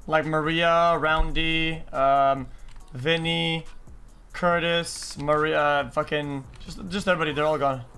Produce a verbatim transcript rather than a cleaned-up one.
Like Maria, Roundy, um, Vinny, Curtis, Maria, fucking, just, just everybody, they're all gone.